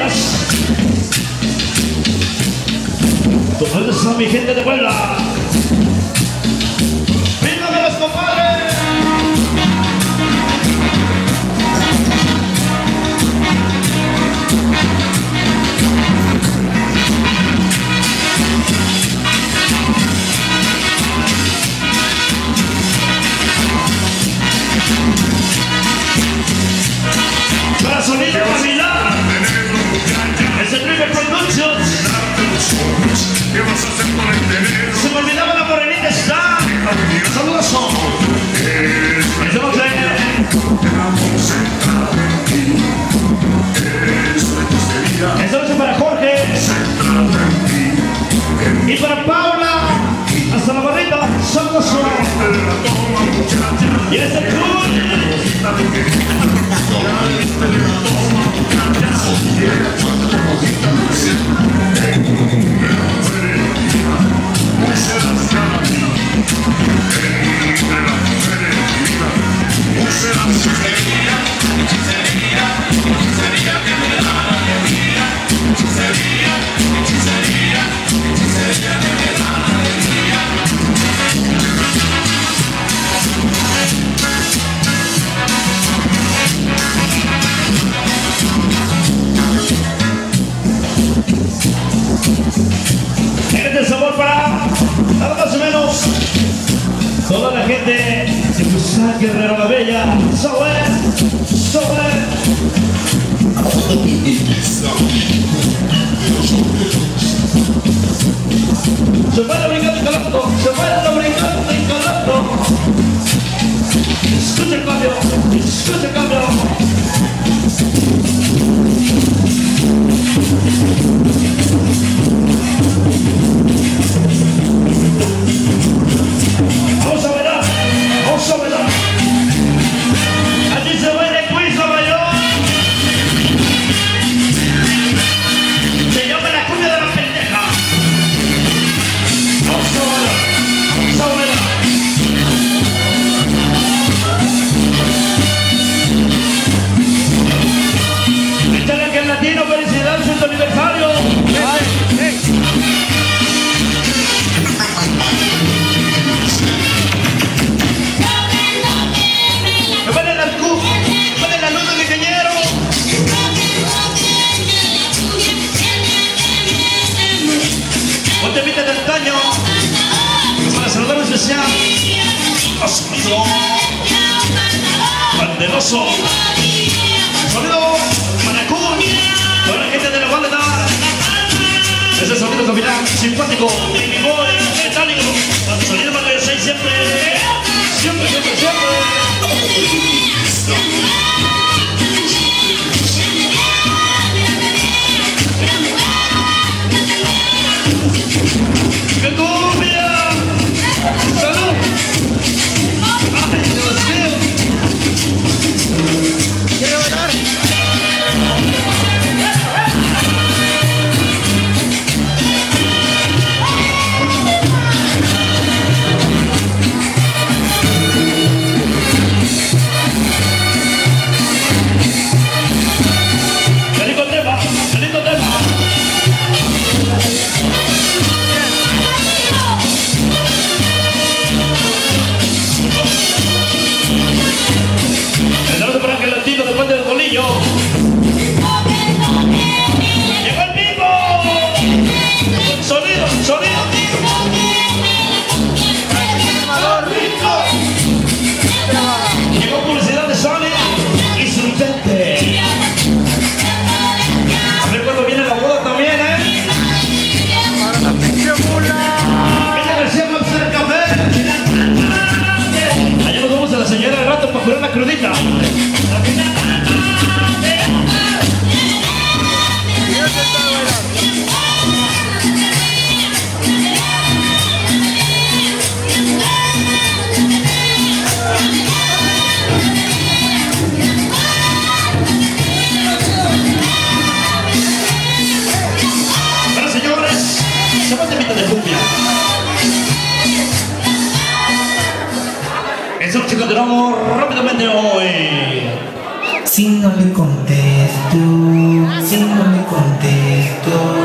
Cañas. ¿Dónde está mi gente de Puebla? ¡Viva los compadres! Para sonido familiar, es el primer Productions. ¿Qué vas a hacer con el dinero? Se me olvidaba la morenita está. Saludos son. Eso no creo. Eso es para Jorge. Y para Paula. Hasta la barrita. Saludos son. Y es el club. Este sabor para nada más o menos toda la gente de Cruzal Guerrero la Bella. Sobre. Se puede brincando y calando, se puede brincando y calando. Escucha el cambio, escucha el cambio. Vamos a bailar, vamos a bailar. Allí se baila el quiz mayor. Se llama la cumbia de la pendeja. Vamos a bailar, vamos a bailar. Échale que el latino, felicidades en tu aniversario. Para saludar en especial a sonido Banderoso, sonido Manacún, para la gente de la banda. Ese sonido capital simpático, baby boy, metálico, sonido para que seis siempre. ¡Qué cumbia! ¡Salud! ¡Ay, Dios mío! ¿Quiere bailar? ¡Qué lindo tema! ¡Qué lindo tema! Para que el latino después del bolillo llegó el vivo. Sonido llegó publicidad de Sony y su intente. A ver cuando viene la boda también, ella García va a hacer el café. Allá nos vamos a la señora de rato para curar la crudita. Bueno, señores, se va a temita de cumbia. Eso que continuamos rápidamente hoy. Si no le contesto, si no le contesto.